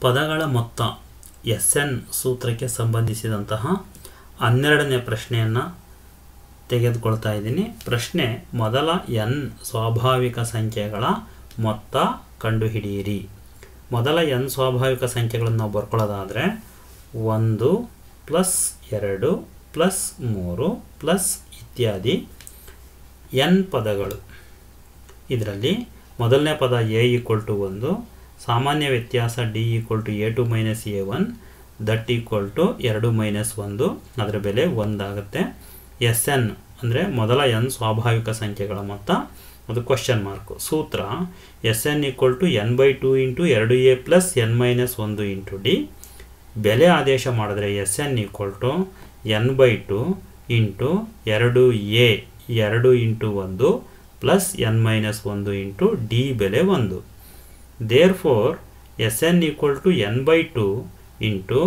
ಪದಗಳ ಮೊತ್ತ ಎನ್ ಸೂತ್ರಕ್ಕೆ ಸಂಬಂಧಿಸಿದಂತಹ 12ನೇ ಪ್ರಶ್ನೆಯನ್ನು ತೆಗೆದುಕೊಳ್ತಾ ಇದ್ದೀನಿ. ಪ್ರಶ್ನೆ: ಮೊದಲ n ಸ್ವಾಭಾವಿಕ ಸಂಖ್ಯೆಗಳ ಮೊತ್ತ ಕಂಡುಹಿಡಿಯಿರಿ. ಮೊದಲ n ಸ್ವಾಭಾವಿಕ ಸಂಖ್ಯೆಗಳನ್ನು ನಾವು ಬರ್ಕೊಳ್ಳೋದಾದರೆ 1 + 2 + 3 ಪ್ಲಸ್ ಇತ್ಯಾದಿ n ಪದಗಳು. ಇದರಲ್ಲಿ ಮೊದಲನೇ ಪದ a = 1, ಸಾಮಾನ್ಯ ವ್ಯತ್ಯಾಸ d = a2 - a1 ದಟ್ = 2 - 1, ಅದರ ಬೆಲೆ 1 ಆಗುತ್ತೆ. Sn ಅಂದರೆ ಮೊದಲ n ಸ್ವಾಭಾವಿಕ ಸಂಖ್ಯೆಗಳ ಮೊತ್ತ, ಅದು ಕ್ವಶನ್ ಮಾರ್ಕು. ಸೂತ್ರ Sn = n/2 × 2a + n - 1 × d. ಬೆಲೆ ಆದೇಶ ಮಾಡಿದ್ರೆ Sn = n/2 × 2a 2 × 1 plus n - 1 × d ಬೆಲೆ 1. Therefore Sn = n/2 × 2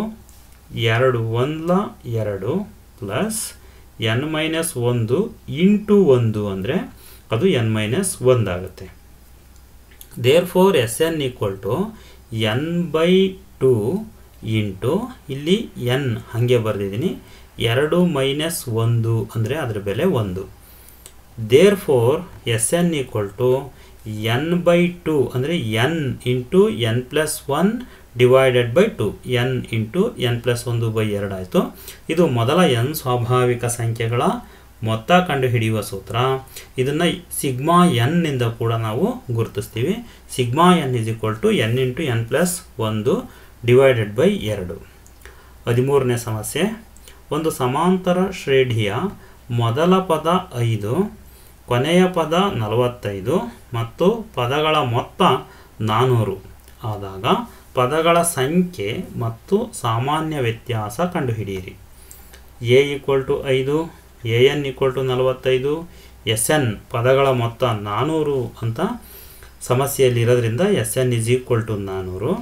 1 2 plus n - 1 × 1 ಅಂದರೆ ಅದು n - 1 ಆಗುತ್ತೆ. Therefore Sn = n/2 × ಇಲ್ಲಿ n ಹಾಗೆ ಬರೆದಿದ್ದೀನಿ, 2 - 1 ಅಂದರೆ ಅದರ ಬೆಲೆ 1. Therefore Sn = n/2 ಅಂದರೆ n × n + 1 divided by 2, n × n + 1/2 ಆಯಿತು. ಇದು ಮೊದಲ n ಸ್ವಾಭಾವಿಕ ಸಂಖ್ಯೆಗಳ ಮೊತ್ತ ಕಂಡುಹಿಡಿಯುವ ಸೂತ್ರ. ಇದನ್ನು ಸಿಗ್ಮಾ n ನಿಂದ ಕೂಡ ನಾವು ಗುರುತಿಸ್ತೀವಿ. Sigma n = n × n + 1 divided by 2. 13ನೇ ಸಮಸ್ಯೆ: ಒಂದು ಸಮಾಂತರ ಶ್ರೇಣಿಯ ಮೊದಲ ಪದ 5, ಕೊನೆಯ ಪದ 45 ಮತ್ತು ಪದಗಳ ಮೊತ್ತ 400 ಆದಾಗ ಪದಗಳ ಸಂಖ್ಯೆ ಮತ್ತು ಸಾಮಾನ್ಯ ವ್ಯತ್ಯಾಸ ಕಂಡುಹಿಡಿಯಿರಿ. a = 5, an = 45, Sn ಪದಗಳ ಮೊತ್ತ 400 ಅಂತ ಸಮಸ್ಯೆಯಲ್ಲಿ ಇರೋದ್ರಿಂದ Sn = 400.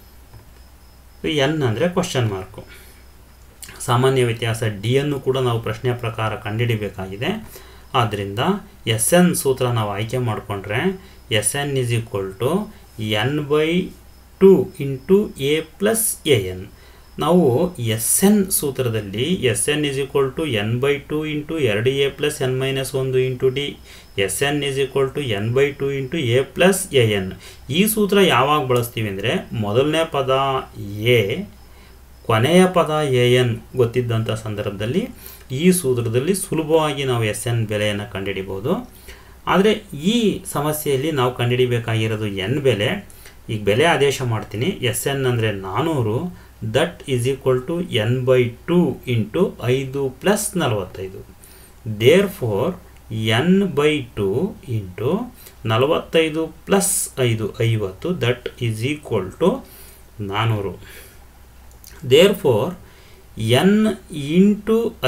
n ಅಂದರೆ ಕ್ವಶನ್ ಮಾರ್ಕು. ಸಾಮಾನ್ಯ ವ್ಯತ್ಯಾಸ d ಅನ್ನು ಕೂಡ ನಾವು ಪ್ರಶ್ನೆಯ ಪ್ರಕಾರ ಕಂಡುಹಿಡಿಯಬೇಕಾಗಿದೆ. ಆದ್ದರಿಂದ Sn ಸೂತ್ರ ನಾವು ಆಯ್ಕೆ ಮಾಡಿಕೊಂಡ್ರೆ Sn = n/2 × a + an. ನಾವು Sn ಸೂತ್ರದಲ್ಲಿ Sn = n/2 × 2a + n - 1 × d, Sn = n/2 × a + an. ಈ ಸೂತ್ರ ಯಾವಾಗ ಬಳಸ್ತೀವಿ ಅಂದರೆ ಮೊದಲನೇ ಪದ a, ಕೊನೆಯ ಪದ an ಗೊತ್ತಿದ್ದಂಥ ಸಂದರ್ಭದಲ್ಲಿ ಈ ಸೂತ್ರದಲ್ಲಿ ಸುಲಭವಾಗಿ ನಾವು Sn ಬೆಲೆಯನ್ನು ಕಂಡುಹಿಡಿಬೋದು. ಆದರೆ ಈ ಸಮಸ್ಯೆಯಲ್ಲಿ ನಾವು ಕಂಡುಹಿಡಿಬೇಕಾಗಿರೋದು n ಬೆಲೆ. ಈಗ ಬೆಲೆ ಆದೇಶ ಮಾಡ್ತೀನಿ. Sn ಅಂದರೆ 400, that = n/2 × 5 + 45. Therefore n/2 × 45 + 5 50, that = 400. Therefore n ×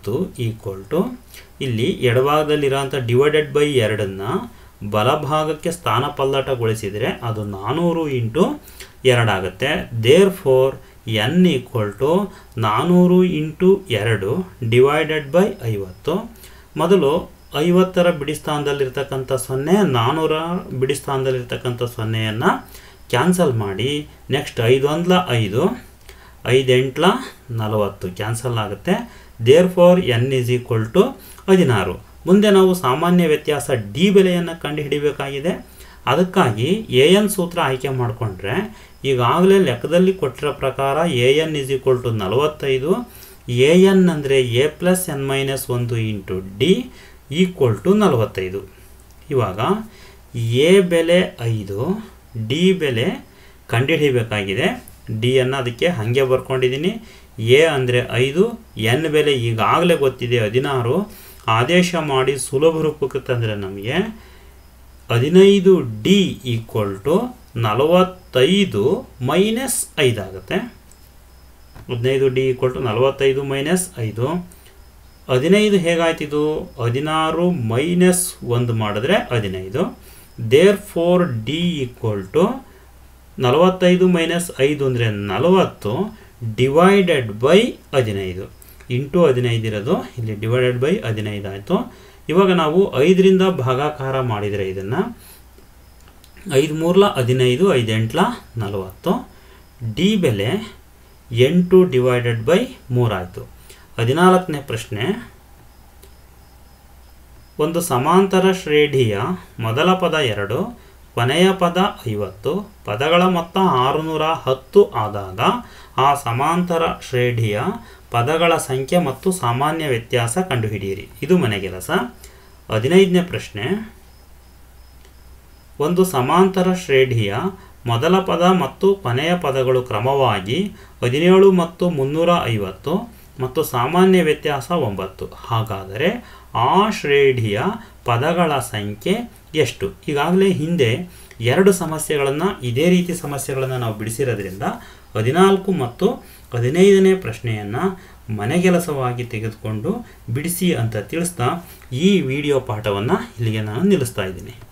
50 ಇಲ್ಲಿ ಎಡಭಾಗದಲ್ಲಿರೋಂಥ ಡಿವೈಡೆಡ್ ಬೈ 2ನ್ನು ಬಲಭಾಗಕ್ಕೆ ಸ್ಥಾನಪಲ್ಲಟಗೊಳಿಸಿದರೆ ಅದು 400 × 2 ಆಗುತ್ತೆ. Therefore n = 400 × 2 divided by 50. ಮೊದಲು 50ರ ಬಿಡಿಸ್ಥಾನದಲ್ಲಿರ್ತಕ್ಕಂಥ 0, 400ರ ಬಿಡಿಸ್ಥಾನದಲ್ಲಿರ್ತಕ್ಕಂಥ 0ಯನ್ನು ಕ್ಯಾನ್ಸಲ್ ಮಾಡಿ. ನೆಕ್ಸ್ಟ್ 5 1 5, 5 8 40 ಕ್ಯಾನ್ಸಲ್ ಆಗುತ್ತೆ. Therefore n = 16. ಮುಂದೆ ನಾವು ಸಾಮಾನ್ಯ ವ್ಯತ್ಯಾಸ d ಬೆಲೆಯನ್ನು ಕಂಡುಹಿಡಿಯಬೇಕಾಗಿದೆ. ಅದಕ್ಕಾಗಿ an ಸೂತ್ರ ಆಯ್ಕೆ ಮಾಡಿಕೊಂಡ್ರೆ ಈಗಾಗಲೇ ಲೆಕ್ಕದಲ್ಲಿ ಕೊಟ್ಟಿರೋ ಪ್ರಕಾರ an = 45, an ಅಂದರೆ a + n - 1 × d = 45. ಇವಾಗ a ಬೆಲೆ 5, d ಬೆಲೆ ಕಂಡುಹಿಡಿಯಬೇಕಾಗಿದೆ. d ಅನ್ನು ಅದಕ್ಕೆ ಹಾಗೆ ಬರ್ಕೊಂಡಿದ್ದೀನಿ. a ಅಂದರೆ 5, n ಬೆಲೆ ಈಗಾಗಲೇ ಗೊತ್ತಿದೆ 16. ಆದೇಶ ಮಾಡಿ ಸುಲಭ ರೂಪಕ್ಕೆ ತಂದರೆ ನಮಗೆ 15d = 45 - 5 ಆಗುತ್ತೆ. 15d = 45 - 5. 15 ಹೇಗಾಯ್ತಿದು? 16 - 1 ಮಾಡಿದ್ರೆ 15. Therefore d = 45 - 5 ಅಂದರೆ 40 ಡಿವೈಡೆಡ್ ಬೈ 15 ಇಂಟು 15 ಇರೋದು ಇಲ್ಲಿ ಡಿವೈಡೆಡ್ ಬೈ 15 ಆಯಿತು. ಇವಾಗ ನಾವು 5ರಿಂದ ಭಾಗಾಕಾರ ಮಾಡಿದರೆ ಇದನ್ನು 5 3 15, 5 8 40 ಡಿ ಬೆಲೆ 8 ಡಿವೈಡೆಡ್ ಬೈ 3 ಆಯಿತು. 14ನೇ ಪ್ರಶ್ನೆ, ಒಂದು ಸಮಾಂತರ ಶ್ರೇಣಿಯ ಮೊದಲ ಪದ 2, ಕೊನೆಯ ಪದ 50, ಪದಗಳ ಮೊತ್ತ 610 ಆದಾಗ ಆ ಸಮಾಂತರ ಶ್ರೇಣಿಯ ಪದಗಳ ಸಂಖ್ಯೆ ಮತ್ತು ಸಾಮಾನ್ಯ ವ್ಯತ್ಯಾಸ ಕಂಡುಹಿಡಿಯಿರಿ. ಇದು ಮನೆಗೆಲಸ. 15ನೇ ಪ್ರಶ್ನೆ, ಒಂದು ಸಮಾಂತರ ಶ್ರೇಣಿಯ ಮೊದಲ ಪದ ಮತ್ತು ಕೊನೆಯ ಪದಗಳು ಕ್ರಮವಾಗಿ 17 ಮತ್ತು 350 ಮತ್ತು ಸಾಮಾನ್ಯ ವ್ಯತ್ಯಾಸ 9. ಹಾಗಾದರೆ ಆ ಶ್ರೇಣಿಯ ಪದಗಳ ಸಂಖ್ಯೆ ಎಷ್ಟು? ಈಗಾಗಲೇ ಹಿಂದೆ 2 ಸಮಸ್ಯೆಗಳನ್ನು ಇದೇ ರೀತಿ ಸಮಸ್ಯೆಗಳನ್ನು ನಾವು ಬಿಡಿಸಿರೋದ್ರಿಂದ 14 ಮತ್ತು 15ನೇ ಪ್ರಶ್ನೆಯನ್ನು ಮನೆಗೆಲಸವಾಗಿ ತೆಗೆದುಕೊಂಡು ಬಿಡಿಸಿ ಅಂತ ತಿಳಿಸ್ತಾ ಈ ವಿಡಿಯೋ ಪಾಠವನ್ನು ಇಲ್ಲಿಗೆ ನಾನು ನಿಲ್ಲಿಸ್ತಾ ಇದ್ದೀನಿ.